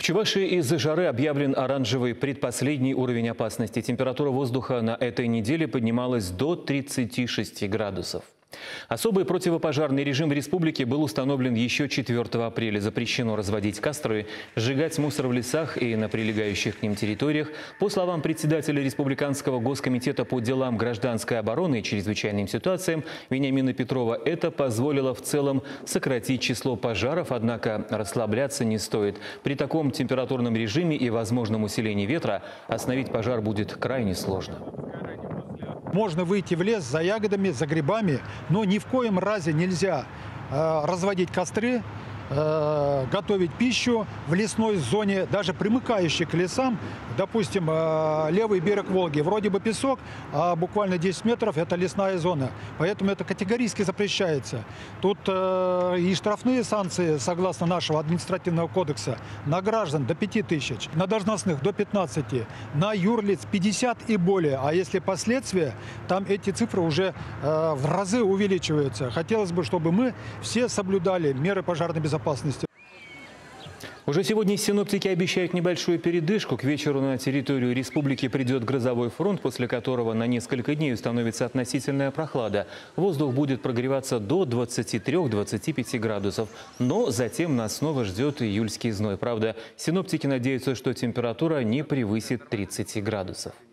В Чувашии из-за жары объявлен оранжевый предпоследний уровень опасности. Температура воздуха на этой неделе поднималась до 36 градусов. Особый противопожарный режим в республике был установлен еще 4 апреля. Запрещено разводить костры, сжигать мусор в лесах и на прилегающих к ним территориях. По словам председателя Республиканского госкомитета по делам гражданской обороны и чрезвычайным ситуациям Вениамина Петрова, это позволило в целом сократить число пожаров, однако расслабляться не стоит. При таком температурном режиме и возможном усилении ветра остановить пожар будет крайне сложно. Можно выйти в лес за ягодами, за грибами, но ни в коем разе нельзя разводить костры, готовить пищу в лесной зоне, даже примыкающей к лесам. Допустим, левый берег Волги. Вроде бы песок, а буквально 10 метров – это лесная зона. Поэтому это категорически запрещается. Тут и штрафные санкции, согласно нашего административного кодекса, на граждан до 5000, на должностных до 15, на юрлиц 50 и более. А если последствия, там эти цифры уже в разы увеличиваются. Хотелось бы, чтобы мы все соблюдали меры пожарной безопасности. Уже сегодня синоптики обещают небольшую передышку. К вечеру на территорию республики придет грозовой фронт, после которого на несколько дней установится относительная прохлада. Воздух будет прогреваться до 23-25 градусов. Но затем нас снова ждет июльский зной. Правда, синоптики надеются, что температура не превысит 30 градусов.